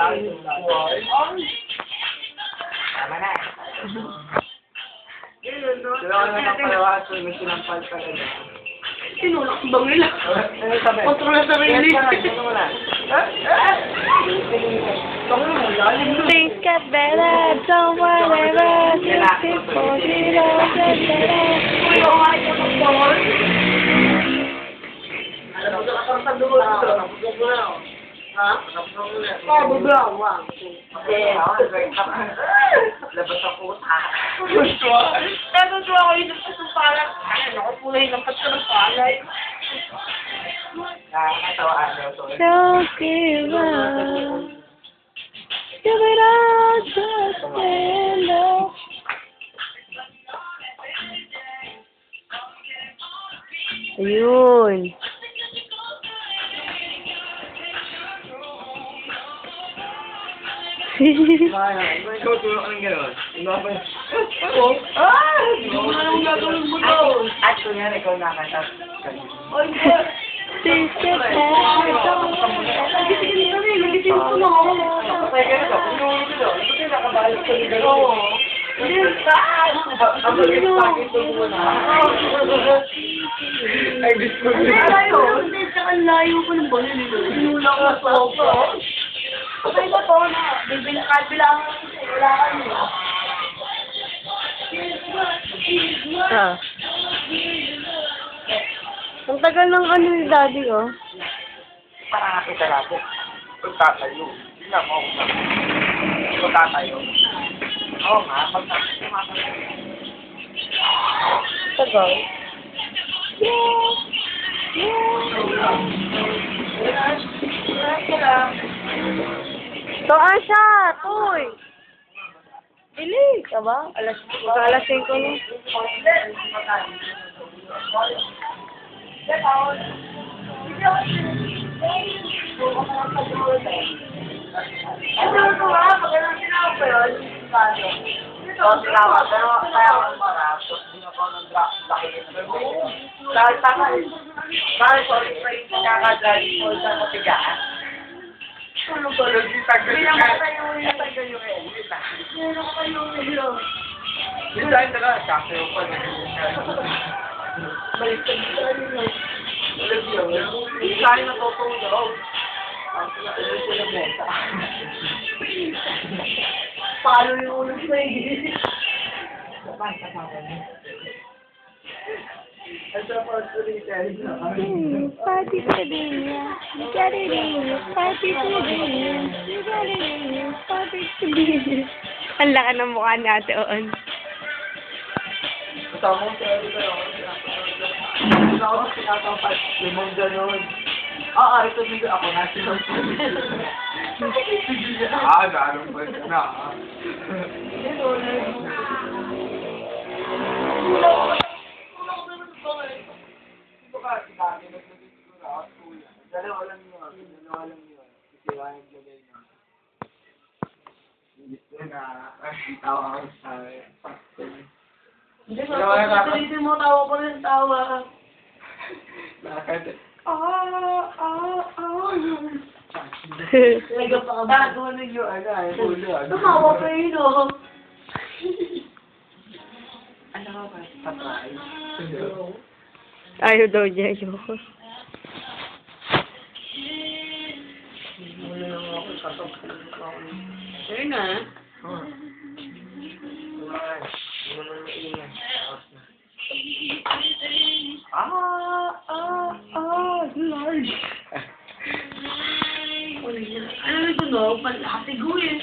Tama na. Kailangan na napalawas kung may sinampal ka na. Sinulak bang nila? Kontrol na sarili. Things get better, don't whatever, just keep holding on, get better. Ha? Bublawa. Labas ako ta. Natutuwa ko dito sa palay. Ano ko pulay ng pato ng palay. Nakakatawaan daw to. Don't give up. Give it all, just stand up. Ayun. May tutulong ka ng gano'n. Anong gagawin mo daw? At kunyari, ikaw nakasap. Things get better, don't Nagising ko na eh. Nagising ko na. Kaya ganito, kung nung ito doon, ito nakabalik sa liga. Oo. Hindi ka. Ang balik sa akin, ito muna. Ay, gusto ko. Hindi, tsaka layo ko ng balik. Sinulak na sopa. Okay ba to na? Bilang wala ka niyo. Ah. Ang tagal ng ano ni daddy, oh. Parang nakita natin. Kung tatayo. Hindi na mo. Kung tatayo. Oo nga, pag tatayo. Tagal. So, Asha, Toy. Bili ka ba? Alas 5 na. Ano ko nga? Pag anong sinawa ko yun? Oo, sinawa. Pero kaya ko marap. Hindi na ko ng laki. Dahil tama eh. Dahil sorry, nakakadali ko sa matigaan. Ano ba? Hindi naman tayo yung tayo eh. Hindi naman tayo yung Yung dahil talaga, sakto yung pa. balik sa tayo yun. Hindi tayo natutulog. Ano sila benta? Palo yung ulo sa eh. Party Padilla, you got it in you. Party Padilla, you got it in you. Party Padilla. Ang laki ng mukha ni Ate Oon. Kasama ko sa'yo sa'yo. Ito ako sinatapat. Limang ganon. Ito dito ako. Nasa lang po. Ganong ba na? Dalawa lang yun. Sisiwa yung lagay na. Gusto na. Tawa ako sa Hindi ko, tulitin mo, tawa ko rin, tawa. Nakakad. Bago na yung tumawa pa yun, oh. Ano ka ba? Patay. Ayaw daw niya. Ayoko. Ayun na. Lord. Ano ito, no? Palatigo eh.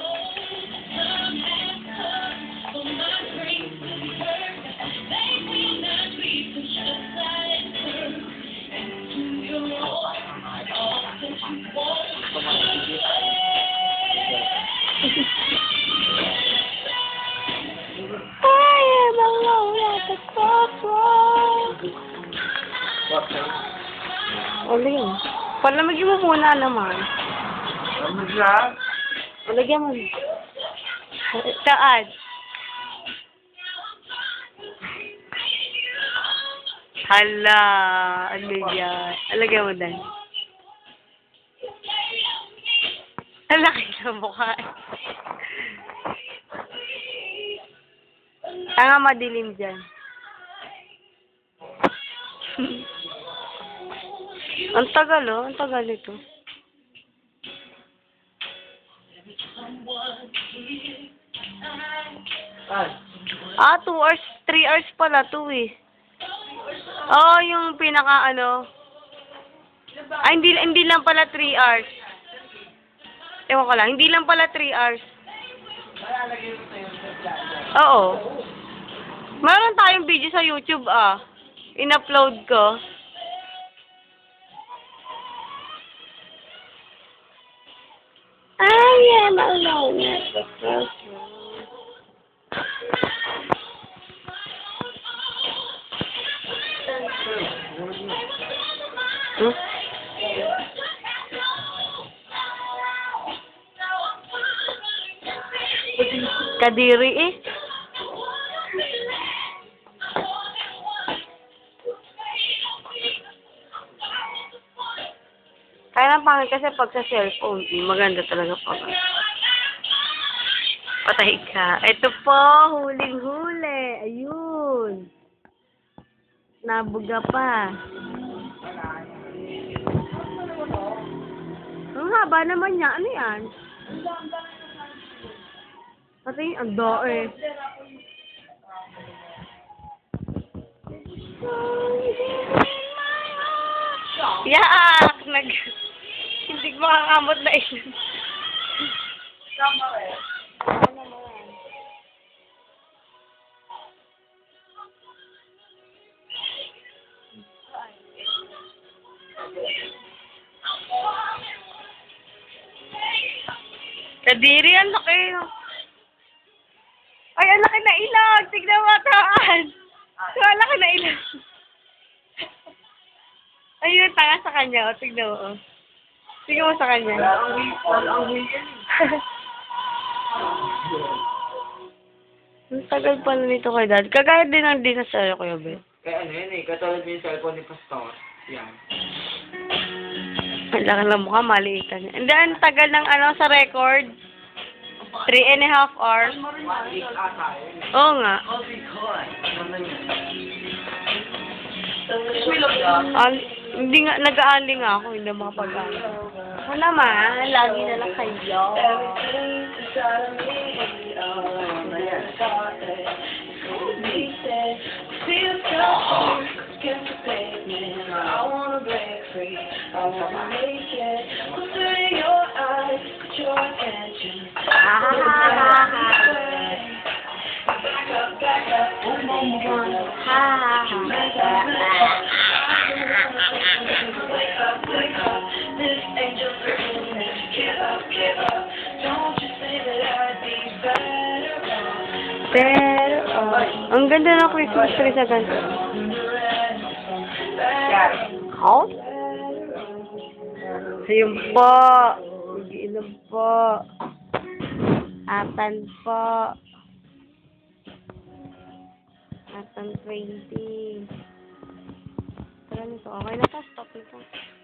I am alone at the crossroads. Uling. Palamigin mo muna naman. Ano siya? Ulagyan mo. Saan? Hala, ano yan? Alagyan mo din. Lalaki ng mukha. Tanga madilim dyan. Ang tagal oh. Ang tagal nito. Ah, 2 hours, 3 hours pala 2 eh. Oh, yung pinaka ano. Ay, hindi lang pala 3 hours. Ewan ko lang, hindi lang pala 3 hours. Oo. Meron tayong video sa YouTube ah. In-upload ko. I am alone at the crossroads. Hmm? Kadiri eh. Kaya lang pangit kasi pag sa cellphone, maganda talaga pa. Patay ka. Ito po, huling-huli. Ayun. Nabuga pa. Ang haba naman niya. Ano yan? Pati ang do eh. Yak! Hindi ko makakamot na ilan. Tama eh. Kadiri, ang laki. Ay, ang laki na ilag. Tignan mo, taan. So, ang laki na ilag. Ayun, tanga sa kanya. O, tignan mo. O. Tignan mo sa kanya. Ang weekend. Ang tagal pala nito kay Dad. Kagaya din ang dinasal ko, Yobe. Kaya ano yun eh, katulad yung cellphone ni Pastor. Yan. Ang laki ng mukha, maliitan niya. Hindi, ang tagal ng ano sa record. 3.5 hours. 1 week ata yun. Oo nga. Oh, because. Ano yun? Hindi nga, nag-aali nga ako, hindi makapag-aali. Ako naman, lagi na lang kayo. Pero, ang ganda ng Christmas tree sa ganito. House? Ayun po. Mag-iinom po. Atan po. Atan 20. Tara nito. Okay na to. Stop nito.